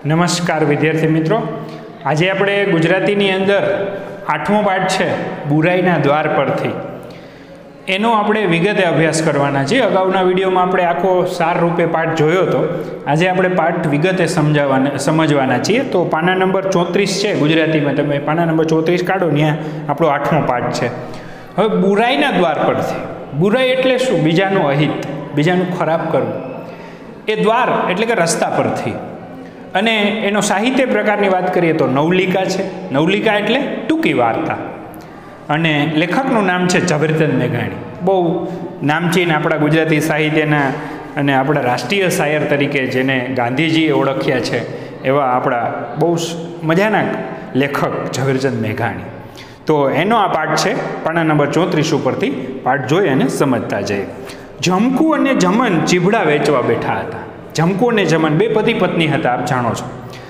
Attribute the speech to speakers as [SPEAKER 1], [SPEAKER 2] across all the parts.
[SPEAKER 1] નમસ્કાર વિદ્યાર્થી મિત્રો, આજે આપણે ગુજરાતીની અંદર 8મો પાઠ છે બુરાઈના દ્વાર પરથી, એનો આપણે વિગતે અભ્યાસ કરવાના છીએ. અગાઉના વિડીયોમાં આપણે આખો સાર રૂપે પાઠ જોયો હતો. આજે આપણે પાઠ વિગતે સમજવાના છીએ. તો પાના નંબર 34 છે ગુજરાતીમાં, તમે પાના નંબર 34 કાઢો, ત્યાં આપણો 8મો પાઠ છે. હવે બુરાઈના દ્વાર પરથી, બુરાઈ એટલે શું? બીજાનું અહિત, બીજાનું ખરાબ કરવું. એ દ્વાર એટલે કે રસ્તા પરથી. અને એનો સાહિત્ય પ્રકારની વાત કરીએ તો નવલિકા છે. નવલિકા એટલે ટૂંકી વાર્તા. અને લેખકનું નામ છે ઝવેરચંદ મેઘાણી. બહુ નામચીન આપણા ગુજરાતી સાહિત્યના અને આપણા રાષ્ટ્રીય શાયર તરીકે જેને ગાંધીજીએ ઓળખ્યા છે એવા આપણા બહુ મજાના લેખક ઝવેરચંદ મેઘાણી. તો એનો આ પાઠ છે, પાના નંબર 34 ઉપરથી પાઠ જોઈ અને સમજતા જઈએ. જમકુ અને જમન ચીભડા વેચવા બેઠા હતા. જમકુ અને જમન બે પતિ પત્ની હતા, આપ જાણો છો.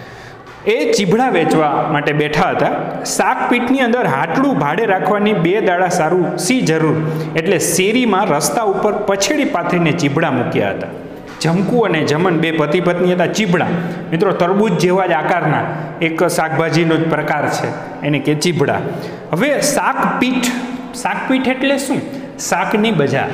[SPEAKER 1] એ ચીભડા વેચવા માટે બેઠા હતા. શાકપીઠની અંદર હાટડું ભાડે રાખવાની 2 દાડા સારું સી જરૂર એટલે શેરીમાં રસ્તા ઉપર પછેડી પાથરીને ચીભડા મૂક્યા હતા. જમકુ અને જમન બે પતિ પત્ની હતા. ચીભડા મિત્રો તરબૂચ જેવા જ આકારના એક શાકભાજીનો જ પ્રકાર છે, એને કે ચીભડા. હવે શાકપીઠ, શાકપીઠ એટલે શું? શાકની બજાર.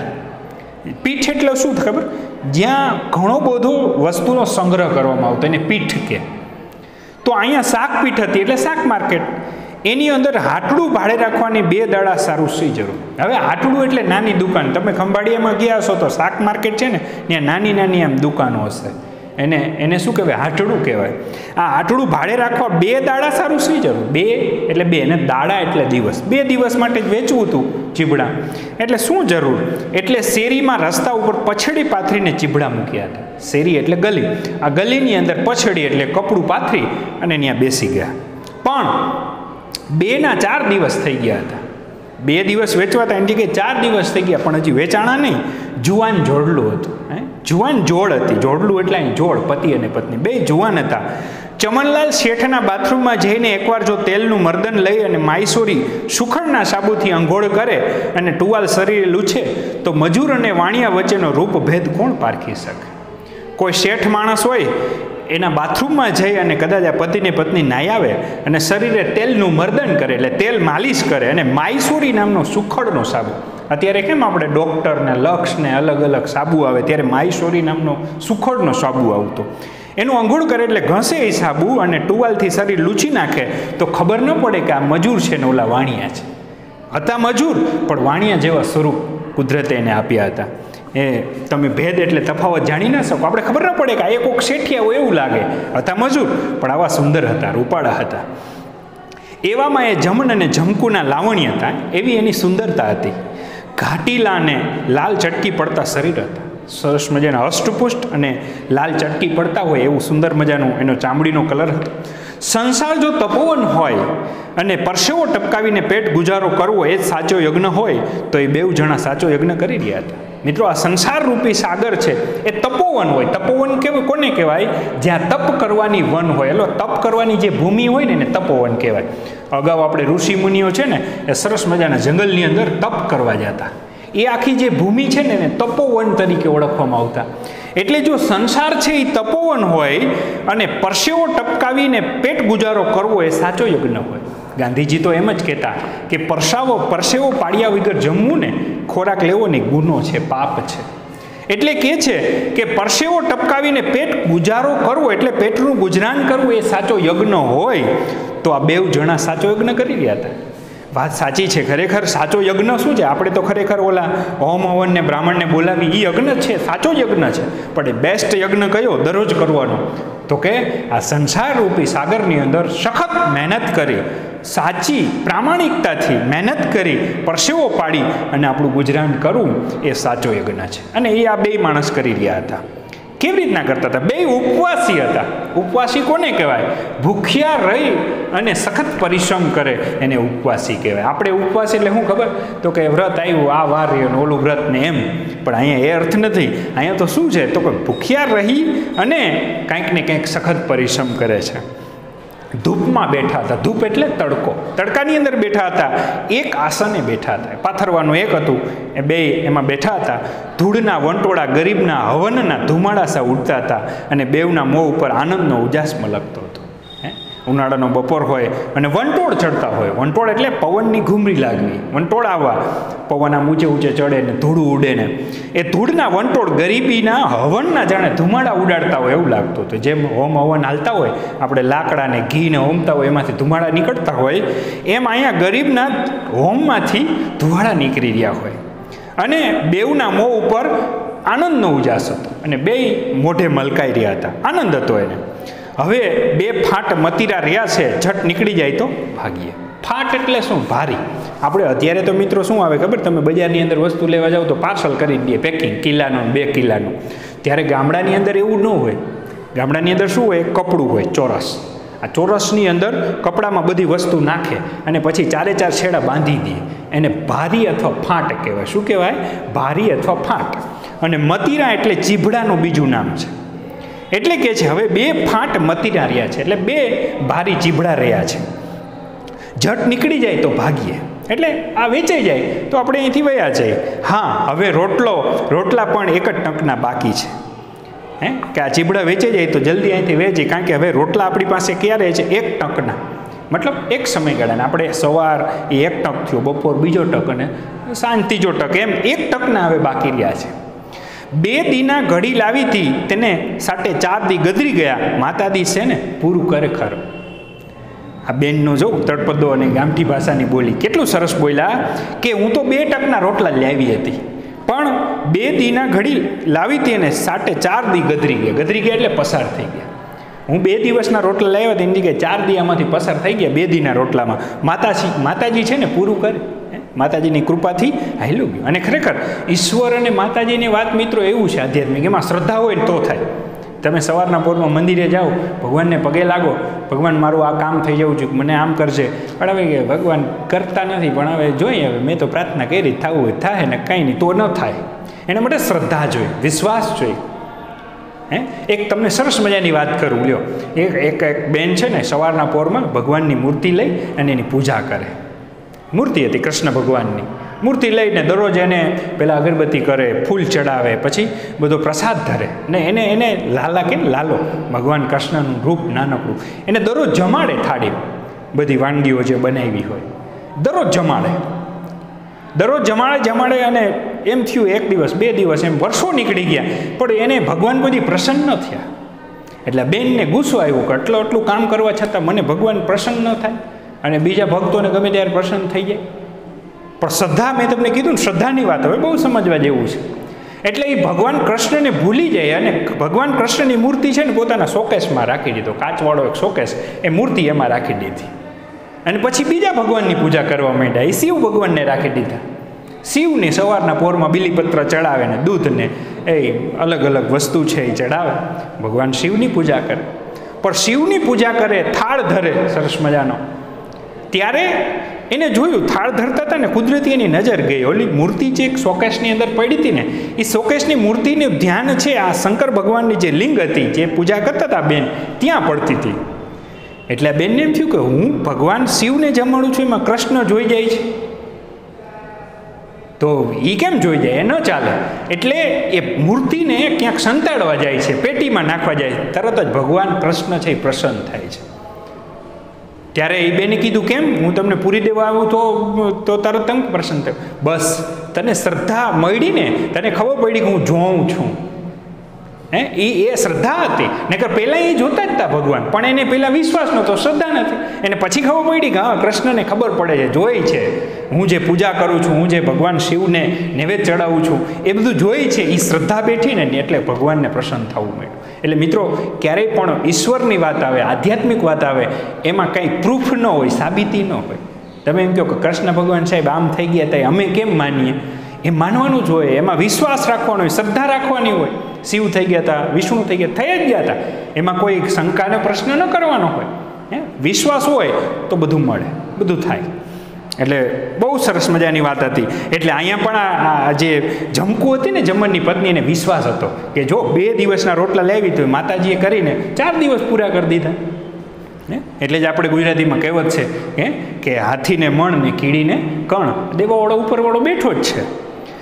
[SPEAKER 1] પીઠ એટલે શું ખબર? જ્યાં ઘણો બધો વસ્તુનો સંગ્રહ કરવામાં આવતો એને પીઠ કે. તો અહીંયા શાકપીઠ હતી એટલે શાક માર્કેટ. એની અંદર હાટડું ભાડે રાખવાની 2 દાડા સારું સી જરૂર. હવે હાટડું એટલે નાની દુકાન. તમે ખંભાળિયામાં ગયા હશો તો શાક માર્કેટ છે ને, ત્યાં નાની નાની આમ દુકાનો હશે. એને શું કહેવાય? હાટડું કહેવાય. આ હાટડું ભાડે રાખવા 2 દાડા સારું સી જરૂર. 2 એટલે 2 અને દાડા એટલે દિવસ. 2 દિવસ માટે જ વેચવું હતું ચીભડા. એટલે શું જરૂર? એટલે શેરીમાં રસ્તા ઉપર પછડી પાથરીને ચીભડા મૂક્યા હતા. શેરી એટલે ગલી. આ ગલીની અંદર પછડી એટલે કપડું પાથરી અને ત્યાં બેસી ગયા. પણ 2 ના 4 દિવસ થઈ ગયા હતા. 2 દિવસ વેચવાતા એની જગ્યાએ 4 દિવસ થઈ ગયા, પણ હજી વેચાણા નહીં. જુવાન જોડલું હતું. જુવાન જોડ હતી. જોડલું એટલે અહીં જોડ, પતિ અને પત્ની બે જુવાન હતા. ચમનલાલ શેઠના બાથરૂમમાં જઈને એકવાર જો તેલનું મર્દન લઈ અને માયસોરી સુખડના સાબુથી અંઘોળ કરે અને ટુવાલ શરીરે લૂછે તો મજૂર અને વાણિયા વચ્ચેનો રૂપભેદ કોણ પારખી શકે? કોઈ શેઠ માણસ હોય એના બાથરૂમમાં જઈ અને કદાચ આ પતિને પત્ની નાહી આવે અને શરીરે તેલનું મર્દન કરે એટલે તેલ માલિશ કરે અને માયસોરી નામનો સુખડનો સાબુ, અત્યારે કેમ આપણે ડૉક્ટર ને લક્ષ ને અલગ અલગ સાબુ આવે, ત્યારે માયસોરી નામનો સુખડનો સાબુ આવતો. એનું અંઘોળ કરે એટલે ઘસે એ સાબુ અને ટુવાલથી શરીર લૂછી નાખે તો ખબર ન પડે કે આ મજૂર છે ને ઓલા વાણિયા છે. હતા મજૂર પણ વાણિયા જેવા સ્વરૂપ કુદરતે એને આપ્યા હતા. એ તમે ભેદ એટલે તફાવત જાણી ના શકો. આપણે ખબર ન પડે કે આ એક કોક શેઠિયા હોય એવું લાગે. હતા મજૂર પણ આવા સુંદર હતા, રૂપાળા હતા. એવામાં એ જમન અને જમકુના લાવણ્ય હતા, એવી એની સુંદરતા હતી. ઘાટીલા ને લાલ ચટકી પડતા શરીર હતા. સરસ મજાના હષ્ટપુષ્ટ અને લાલ ચટકી પડતા હોય એવું સુંદર મજાનું એનો ચામડીનો કલર હતો. સંસાર જો તપોવન હોય અને પરસેવો ટપકાવીને પેટ ગુજારો કરવો એ જ સાચો યજ્ઞ હોય તો એ 2 જણા સાચો યજ્ઞ કરી રહ્યા હતા. મિત્રો આ સંસાર રૂપી સાગર છે એ તપોવન હોય. તપોવન કેવું કોને કહેવાય? જ્યાં તપ કરવાની વન હોય. એટલે તપ કરવાની જે ભૂમિ હોય ને એને તપોવન કહેવાય. અગાઉ આપણે ઋષિ મુનિઓ છે ને એ સરસ મજાના જંગલની અંદર તપ કરવા જતા. એ આખી જે ભૂમિ છે ને એને તપોવન તરીકે ઓળખવામાં આવતા. એટલે જો સંસાર છે એ તપોવન હોય અને પરસેવો ટપકાવીને પેટ ગુજારો કરવો એ સાચો યજ્ઞ હોય. ગાંધીજી તો એમ જ કહેતા કે પરસેવો પાડ્યા વગર જમવું ને, ખોરાક લેવો ને ગુનો છે, પાપ છે. એટલે કહે છે કે પરસેવો ટપકાવીને પેટ ગુજારો કરવો એટલે પેટનું ગુજરાન કરવું એ સાચો યજ્ઞ હોય. તો આ 2 જણા સાચો યજ્ઞ કરી રહ્યા હતા. વાત સાચી છે. ખરેખર સાચો યજ્ઞ શું છે? આપણે તો ખરેખર ઓલા હોમ હવન ને બ્રાહ્મણને બોલાવી એ યજ્ઞ છે, સાચો યજ્ઞ છે. પણ એ બેસ્ટ યજ્ઞ કયો દરરોજ કરવાનો? તો કે આ સંસાર રૂપી સાગરની અંદર સખત મહેનત કરી, સાચી પ્રામાણિકતાથી મહેનત કરી, પરસેવો પાડી અને આપણું ગુજરાન કરવું એ સાચો યજ્ઞ છે. અને એ આ 2 માણસ કરી રહ્યા હતા. કેવી રીતના કરતા હતા? 2 ઉપવાસી હતા. ઉપવાસી કોને કહેવાય? ભૂખ્યા રહી અને સખત પરિશ્રમ કરે એને ઉપવાસી કહેવાય. આપણે ઉપવાસ એટલે શું ખબર? તો કે વ્રત આવ્યું, આ વાર રહ્યો ને ઓલું વ્રત ને એમ. પણ અહીંયા એ અર્થ નથી. અહીંયા તો શું છે? તો કે ભૂખ્યા રહી અને કંઈક ને કંઈક સખત પરિશ્રમ કરે છે. ધૂપમાં બેઠા હતા. ધૂપ એટલે તડકો. તડકાની અંદર બેઠા હતા. એક આસને બેઠા હતા. પાથરવાનું એક હતું, એ બે એમાં બેઠા હતા. ધૂળના વંટોળા ગરીબના હવનના ધુમાડાસા ઉડતા હતા અને બેવના મોં ઉપર આનંદનો ઉજાસ મલકતો હતો. ઉનાળાનો બપોર હોય અને વંટોળ ચડતા હોય. વંટોળ એટલે પવનની ઘૂમરી લાગવી. વંટોળ આવવા, પવન આમ ઊંચે ઊંચે ચડે ને ધૂળ ઉડે ને એ ધૂળના વંટોળ ગરીબીના હવનના જાણે ધુમાડા ઉડાડતા હોય એવું લાગતું હતું. જેમ હોમ હવન હાલતા હોય, આપણે લાકડાને ઘીને હોમતા હોય એમાંથી ધુમાડા નીકળતા હોય, એમ અહીંયા ગરીબના હોમમાંથી ધુમાડા નીકળી રહ્યા હોય. અને બેવના મોં ઉપર આનંદનો ઉજાસ હતો અને બેય મોઢે મલકાઈ રહ્યા હતા. આનંદ હતો એને. હવે બે ફાટ મતીરા રહ્યા છે, ઝટ નીકળી જાય તો ભાગીએ. ફાટ એટલે શું? ભારી. આપણે અત્યારે તો મિત્રો શું આવે ખબર, તમે બજારની અંદર વસ્તુ લેવા જાઓ તો પાર્સલ કરી દઈએ, પેકિંગ, કિલ્લાનું 2 કિલ્લાનું. ત્યારે ગામડાની અંદર એવું ન હોય. ગામડાની અંદર શું હોય? કપડું હોય, ચોરસ. આ ચોરસની અંદર કપડામાં બધી વસ્તુ નાખે અને પછી 4 છેડા બાંધી દે. એને ભારી અથવા ફાટ કહેવાય. શું કહેવાય? ભારી અથવા ફાટ. અને મતીરા એટલે ચીભડાનું બીજું નામ છે. એટલે કે છે હવે બે ફાટ મતીરા રહ્યા છે, એટલે બે ભારી ચીભડા રહ્યા છે. ઝટ નીકળી જાય તો ભાગીએ. એટલે આ વેચાઈ જાય તો આપણે અહીંથી વયા જઈએ. હા, હવે રોટલા પણ એક જ ટંકના બાકી છે. કે આ ચીભડા વેચાઈ જાય તો જલ્દી અહીંથી વેચી, કારણ કે હવે રોટલા આપણી પાસે ક્યારે છે? 1 ટંકના. મતલબ એક સમયગાળાને આપણે સવાર એ 1 ટંક થયો, બપોર બીજો ટંક અને સાંજ ત્રીજો ટંક, એમ 1 ટંકના હવે બાકી રહ્યા છે. 2 દીના ઘડી લાવી હતી તેને 4.5 દી ગદરી ગયા. માતાજી છે ને પૂરું કરે ખરું. આ બેનનો જો તળપદો અને ગામઠી ભાષાની બોલી કેટલું સરસ બોલ્યા કે હું તો 2 ટંકના રોટલા લાવી હતી, પણ 2 દીના ઘડી લાવી હતી અને 4.5 દી ગદરી ગયા. ગદરી ગયા એટલે પસાર થઈ ગયા. હું 2 દિવસના રોટલા લાવ્યા હતા, એની જગ્યાએ 4 દી આમાંથી પસાર થઈ ગયા 2 દીના રોટલામાં. માતાજી છે ને પૂરું કરે. માતાજીની કૃપાથી હાલ્યું ગયું. અને ખરેખર ઈશ્વર અને માતાજીની વાત મિત્રો એવું છે આધ્યાત્મિક, એમાં શ્રદ્ધા હોય ને તો થાય. તમે સવારના પોરમાં મંદિરે જાઓ, ભગવાનને પગે લાગો, ભગવાન મારું આ કામ થઈ જવું જોઈએ, મને આમ કરશે. પણ હવે ભગવાન કરતા નથી, પણ હવે જોઈએ, હવે મેં તો પ્રાર્થના કરી, થવું હોય થાય ને, કાંઈ નહીં તો ન થાય. એના માટે શ્રદ્ધા જોઈએ, વિશ્વાસ જોઈએ. એક તમને સરસ મજાની વાત કરું લ્યો. એક બેન છે ને સવારના પોરમાં ભગવાનની મૂર્તિ લઈ અને એની પૂજા કરે. મૂર્તિ હતી કૃષ્ણ ભગવાનની. મૂર્તિ લઈને દરરોજ એને પેલા અગરબત્તી કરે, ફૂલ ચડાવે, પછી બધો પ્રસાદ ધરે ને એને લાલા કે લાલો ભગવાન કૃષ્ણનું રૂપ નાનકડું એને દરરોજ જમાડે. થાળી બધી વાનગીઓ જે બનાવી હોય દરરોજ જમાડે અને એમ થયું 1 દિવસ 2 દિવસ એમ વર્ષો નીકળી ગયા, પણ એને ભગવાન બધી પ્રસન્ન ન થયા. એટલે બેનને ગુસ્સો આવ્યો કે આટલું કામ કરવા છતાં મને ભગવાન પ્રસન્ન ન થાય અને બીજા ભક્તોને ગમે ત્યારે પ્રસન્ન થઈ જાય. પણ શ્રદ્ધા, મેં તમને કીધું ને શ્રદ્ધાની વાત હવે બહુ સમજવા જેવું છે. એટલે એ ભગવાન કૃષ્ણને ભૂલી જાય અને ભગવાન કૃષ્ણની મૂર્તિ છે ને પોતાના શોકેસમાં રાખી દીધો. કાચવાળો એક શોકેસ, એ મૂર્તિ એમાં રાખી દીધી. અને પછી બીજા ભગવાનની પૂજા કરવા માંડ્યા. એ શિવ ભગવાનને રાખી દીધા. શિવને સવારના પોરમાં બીલીપત્ર ચડાવે ને દૂધ ને એ અલગ અલગ વસ્તુ છે એ ચડાવે. ભગવાન શિવની પૂજા કરે. પણ શિવની પૂજા કરે, થાળ ધરે સરસ મજાનો. ત્યારે એને જોયું થાળ ધરતા હતા ને કુદરતી એની નજર ગઈ. ઓલી મૂર્તિ જે એક શોકેસની અંદર પડી હતી ને, એ શોકેસની મૂર્તિનું ધ્યાન છે આ શંકર ભગવાનની જે લિંગ હતી, જે પૂજા કરતા હતા બેન, ત્યાં પડતી હતી. એટલે આ બેનને એમ થયું કે હું ભગવાન શિવને જમાડું છું, એમાં કૃષ્ણ જોઈ જાય છે, તો એ કેમ જોઈ જાય? એ ન ચાલે. એટલે એ મૂર્તિને ક્યાંક સંતાડવા જાય છે, પેટીમાં નાખવા જાય છે. તરત જ ભગવાન કૃષ્ણ છે એ પ્રસન્ન થાય છે. ત્યારે એ બેને કીધું કેમ? હું તમને પૂરી દેવા આવું તો તરત તમે પ્રસન્ન થયો. બસ તને શ્રદ્ધા મળી ને, તને ખબર પડી કે હું જોઉં છું. એ શ્રદ્ધા હતી. નકર પહેલાં એ જોતા જ હતા ભગવાન, પણ એને પહેલાં વિશ્વાસ નહોતો, શ્રદ્ધા નથી. એને પછી ખબર પડી કે હા કૃષ્ણને ખબર પડે છે, જોઈ છે, હું જે પૂજા કરું છું, હું જે ભગવાન શિવને નૈવેદ્ય ચડાવું છું, એ બધું જોઈ છે. એ શ્રદ્ધા બેઠી ને એટલે ભગવાનને પ્રસન્ન થવું મળ્યું. એટલે મિત્રો ક્યારેય પણ ઈશ્વરની વાત આવે, આધ્યાત્મિક વાત આવે, એમાં કંઈ પ્રૂફ ન હોય, સાબિતી ન હોય. તમે એમ કહો કે કૃષ્ણ ભગવાન સાહેબ આમ થઈ ગયા હતા, અમે કેમ માનીએ? એ માનવાનું જ હોય, એમાં વિશ્વાસ રાખવાનો હોય, શ્રદ્ધા રાખવાની હોય. શિવ થઈ ગયા હતા, વિષ્ણુ થઈ ગયા, થઈ જ ગયા હતા, એમાં કોઈ શંકાનો પ્રશ્ન ન કરવાનો હોય. વિશ્વાસ હોય તો બધું મળે, બધું થાય. એટલે બહુ સરસ મજાની વાત હતી. એટલે અહીંયા પણ આ જે જમકુ હતી ને જમનની પત્નીને વિશ્વાસ હતો કે જો 2 દિવસના રોટલા લેવી તો માતાજીએ કરીને 4 દિવસ પૂરા કરી દીધા. એટલે જ આપણે ગુજરાતીમાં કહેવત છે કે હાથીને મણ ને કીડીને કણ, દેવાવાળો ઉપરવાળો બેઠો જ છે.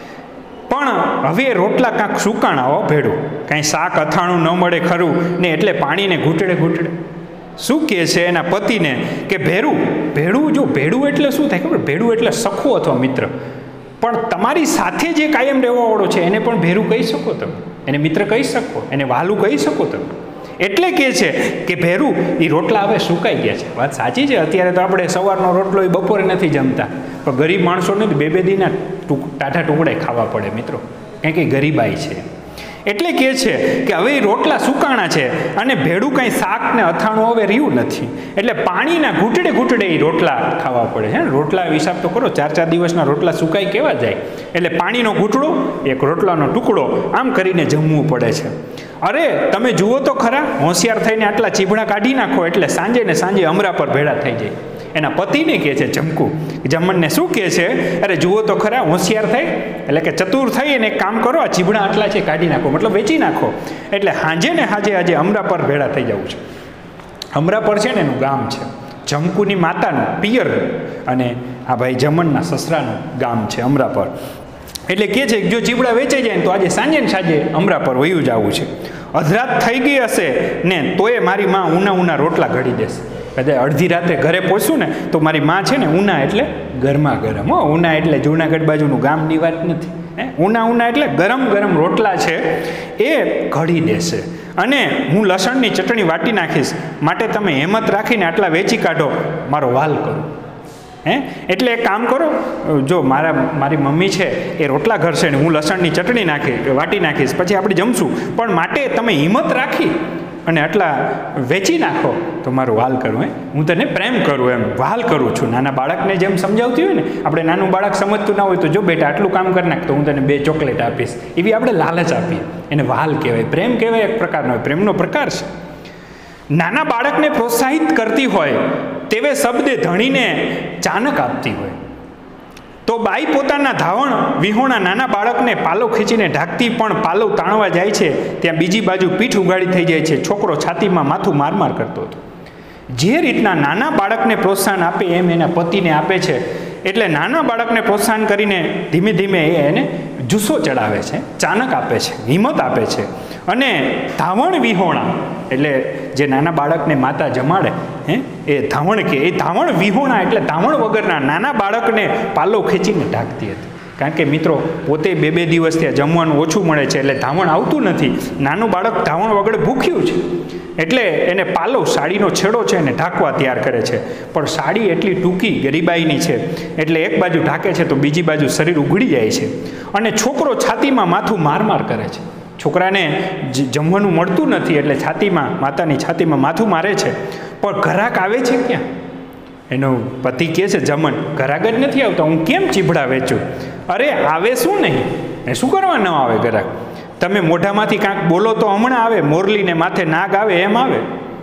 [SPEAKER 1] પણ હવે રોટલા કાંક સુકાણા હો ભેડું, કાંઈ શાક અથાણું ન મળે ખરું ને, એટલે પાણીને ઘૂંટડે ઘૂંટડે શું કહે છે એના પતિને કે ભેડું જો ભેડું એટલે શું થાય ખબર? ભેડું એટલે સખો અથવા મિત્ર. પણ તમારી સાથે જે કાયમ રહેવાવાળો છે એને પણ ભેરું કહી શકો તમે, એને મિત્ર કહી શકો, એને વહાલું કહી શકો તમે. એટલે કહે છે કે ભેરું એ રોટલા હવે સુકાઈ ગયા છે. વાત સાચી છે. અત્યારે તો આપણે સવારનો રોટલો એ બપોરે નથી જમતા, પણ ગરીબ માણસોને બે દીના ટાઢા ટુકડે ખાવા પડે મિત્રો, કારણ કે ગરીબાઈ છે. એટલે કહે છે કે હવે એ રોટલા સુકાણા છે અને ભેડું કાંઈ શાક ને અથાણું હવે રહ્યું નથી, એટલે પાણીના ઘૂંટડે ઘૂંટડે એ રોટલા ખાવા પડે છે. રોટલા હિસાબ તો કરો, 4-4 દિવસના રોટલા સુકાઈ કેવા જાય? એટલે પાણીનો ઘૂંટડો, એક રોટલાનો ટુકડો, આમ કરીને જમવું પડે છે. અરે તમે જુઓ તો ખરા, હોશિયાર થઈને આટલા ચીબડા કાઢી નાખો એટલે સાંજે ને સાંજે અમરા પર ભેળા થઈ જાય. એના પતિને કહે છે જમકું, જમનને શું કહે છે? અરે જુઓ તો ખરા, હોશિયાર થઈ એટલે કે ચતુર થઈ અને એક કામ કરો, આ ચીબડા આટલા છે કાઢી નાખો, મતલબ વેચી નાખો, એટલે હાંજે ને હાજે આજે અમરા પર ભેળા થઈ જવું છે. અમરા પર છે ને એનું ગામ છે, જમકુની માતાનું પિયર અને આ ભાઈ જમનના સસરાનું ગામ છે અમરા પર. એટલે કહે છે કે જો ચીબડા વેચાઈ જાય તો આજે સાંજે ને સાંજે અમરા પર વયું જવું છે. અધરાત થઈ ગઈ હશે ને તોય મારી માં ઉના રોટલા ઘડી દેશે. કદાચ અડધી રાતે ઘરે પહોંચશું ને તો મારી માં છે ને, ઉના એટલે ગરમા ગરમ, ઉના એટલે જૂનાગઢ બાજુનું ગામની વાત નથી, ઉના એટલે ગરમ ગરમ રોટલા છે એ ઘડી દેશે. અને હું લસણની ચટણી વાટી નાખીશ, માટે તમે હિંમત રાખીને આટલા વેચી કાઢો, મારો વાલ કરો. એટલે એક કામ કરો, જો મારી મમ્મી છે એ રોટલા ઘરશે ને હું લસણની ચટણી વાટી નાખીશ, પછી આપણે જમશું, પણ માટે તમે હિંમત રાખી અને આટલા વેચી નાખો તો મારું વાલ કરું, હું તને પ્રેમ કરું, એમ વાલ કરું છું. નાના બાળકને જેમ સમજાવતી હોય ને, આપણે નાનું બાળક સમજતું ના હોય તો જો બેટા આટલું કામ કરી નાખ તો હું તને 2 ચોકલેટ આપીશ, એવી આપણે લાલચ આપીએ. એને વાલ કહેવાય, પ્રેમ કહેવાય, એક પ્રકારનો પ્રેમનો પ્રકાર છે. નાના બાળકને પ્રોત્સાહિત કરતી હોય તેવે શબ્દે ધણીને ચાનક આપતી હોય તો બાઈ પોતાના ધાવણ વિહોણા નાના બાળકને પાલવ ખીચીને ઢાંકતી પણ પાલવ તાણવા જાય છે ત્યાં બીજી બાજુ પીઠ ઉગાડી થઈ જાય છે. છોકરો છાતીમાં માથું માર કરતો હતો. જે રીતના નાના બાળકને પ્રોત્સાહન આપે એમ એના પતિને આપે છે. એટલે નાના બાળકને પ્રોત્સાહન કરીને ધીમે ધીમે એને જુસ્સો ચડાવે છે, ચાનક આપે છે, હિંમત આપે છે. અને ધાવણ વિહોણા એટલે જે નાના બાળકને માતા જમાડે એ ધાવણ કે એ ધાવણ વિહોણા એટલે ધાવણ વગરના નાના બાળકને પાલો ખેંચીને ઢાંકતી હતી. કારણ કે મિત્રો પોતે 2 દિવસ ત્યાં જમવાનું ઓછું મળે છે એટલે ધાવણ આવતું નથી. નાનું બાળક ધાવણ વગર ભૂખ્યું છે એટલે એને પાલો, સાડીનો છેડો છે એને ઢાંકવા તૈયાર કરે છે. પણ સાડી એટલી ટૂંકી ગરીબાઈની છે એટલે એક બાજુ ઢાંકે છે તો બીજી બાજુ શરીર ઉઘડી જાય છે. અને છોકરો છાતીમાં માથું માર કરે છે. છોકરાને જમવાનું મળતું નથી એટલે છાતીમાં, માતાની છાતીમાં માથું મારે છે. પણ ઘરાક આવે છે ક્યાં? એનો પતિ કહે છે જમન, ઘરાક જ નથી આવતા, હું કેમ ચીભડા વેચું? અરે આવે શું નહીં, એ શું કરવા ન આવે ઘરાક? તમે મોઢામાંથી કાંઈક બોલો તો હમણાં આવે, મોરલીને માથે નાગ આવે એમ આવે.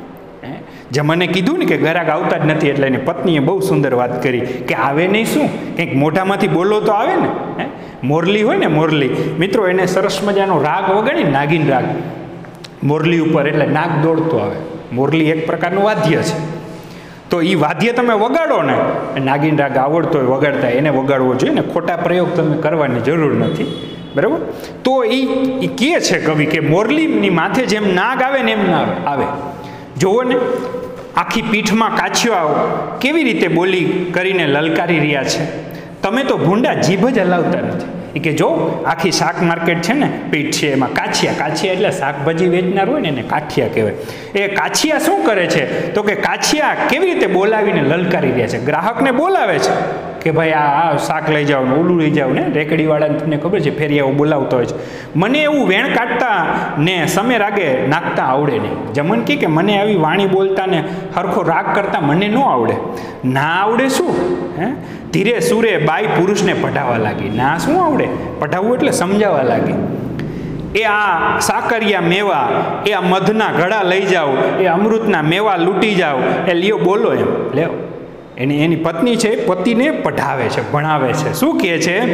[SPEAKER 1] જમને કીધું ને કે ઘરાક આવતા જ નથી એટલે એની પત્નીએ બહુ સુંદર વાત કરી કે આવે નહીં શું, કંઈક મોઢામાંથી બોલો તો આવે ને. મોરલી હોય ને, મોરલી મિત્રો, એને સરસ મજાનો રાગ વગાડી, નાગીન રાગ મોરલી ઉપર, એટલે નાગ દોડતો આવે. મોરલી એક પ્રકારનું વાદ્ય છે. તો એ વાદ્ય તમે વગાડો ને, નાગીન રાગ આવડતો હોય વગાડતા, એને વગાડવો જોઈએ ને, ખોટા પ્રયોગ તમે કરવાની જરૂર નથી, બરાબર? તો એ કહે છે કવિ કે મોરલીની માથે જેમ નાગ આવે ને એમ ના આવે. જુઓ ને, આખી પીઠમાં કાછિયો કેવી રીતે બોલી કરીને લલકારી રહ્યા છે. તમે તો ભૂંડા જીભ જ હલાવતા નથી. એ કે જો આખી શાક માર્કેટ છે ને, પીઠ છે, એમાં કાછિયા એટલે શાકભાજી વેચનાર હોય ને એને કાઠિયા કહેવાય. એ કાછિયા શું કરે છે તો કે કાછિયા કેવી રીતે બોલાવીને લલકારી રહ્યા છે, ગ્રાહકને બોલાવે છે કે ભાઈ આ શાક લઈ જાઓ ને ઓલું લઈ જાઓ ને. રેકડીવાળાને તમને ખબર છે ફેરિયાઓ બોલાવતો હોય છે. મને એવું વેણ કાઢતા ને સમે રાગે નાખતા આવડે નહીં. જમન કે મને આવી વાણી બોલતા ને હરખો રાગ કરતા મને ન આવડે. ના આવડે શું? ધીરે સુરે બાઈ પુરુષને પઢાવવા લાગી. ના શું આવડે? પઢાવવું એટલે સમજાવવા લાગી. એ આ સાકરિયા મેવા, એ આ મધના ઘડા લઈ જાઓ, એ અમૃતના મેવા લૂંટી જાઓ, એ લ્યો બોલો એમ લેવો. એની પત્ની છે, પતિને પઢાવે છે, ભણાવે છે. શું કહે છે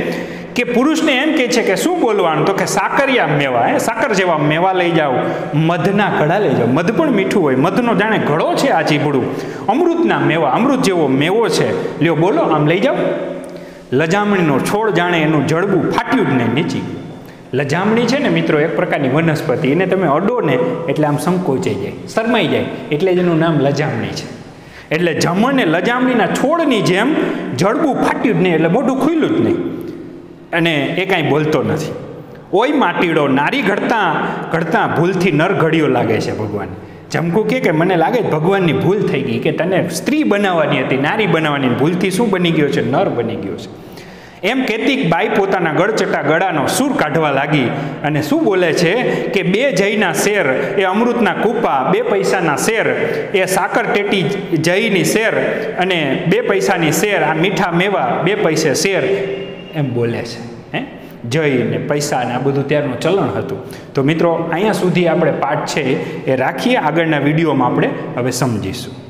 [SPEAKER 1] કે પુરુષને એમ કહે છે કે શું બોલવાનું, તો કે સાકરિયા મેવા, સાકર જેવા મેવા લઈ જાઓ, મધના ઘડા લઈ જાઓ. મધ પણ મીઠું હોય, મધનો જાણે ઘડો છે આ ચીભડું. અમૃતના મેવા, અમૃત જેવો મેવો છે, લ્યો બોલો આમ લઈ જાઓ. લજામણીનો છોડ જાણે એનું જડબું ફાટ્યું જ નહીં, નીચી. લજામણી છે ને મિત્રો એક પ્રકારની વનસ્પતિ, એને તમે અડો ને એટલે આમ સંકોચાઈ જાય, શરમાઈ જાય, એટલે જ એનું નામ લજામણી છે. એટલે જમણને લજામણીના છોડની જેમ જડબું ફાટ્યું જ નહીં, એટલે મોઢું ખુલ્લું જ નહીં, અને એ કાંઈ બોલતો નથી. ઓય માટીડો, નારી ઘડતા ભૂલથી નર ઘડ્યો લાગે છે ભગવાન. જમકું કે મને લાગે ભગવાનની ભૂલ થઈ ગઈ, કે તને સ્ત્રી બનાવવાની હતી, નારી બનાવવાની, ભૂલથી શું બની ગયો છે, નર બની ગયો છે. એમ કહેતી બાઈ પોતાના ગળચટા ગળાનો સૂર કાઢવા લાગી અને શું બોલે છે કે 2 જઈના શેર એ અમૃતના કૂપા, 2 પૈસાના શેર એ સાકર ટેટી જઈની શેર, અને 2 પૈસાની શેર આ મીઠા મેવા 2 પૈસે શેર, એમ બોલે છે. જઈ ને પૈસા ને આ બધું ત્યારનું ચલણ હતું. તો મિત્રો અહીંયા સુધી આપણે પાઠ છે એ રાખીએ, આગળના વિડીયોમાં આપણે હવે સમજીશું.